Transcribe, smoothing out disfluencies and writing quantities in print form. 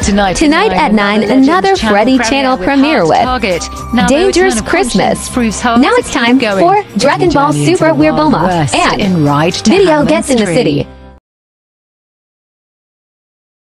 Tonight at 9, another Freddy channel premiere with Dangerous Christmas. Now it's time for Dragon Ball Super Weird Bulma and Video Gets in the City.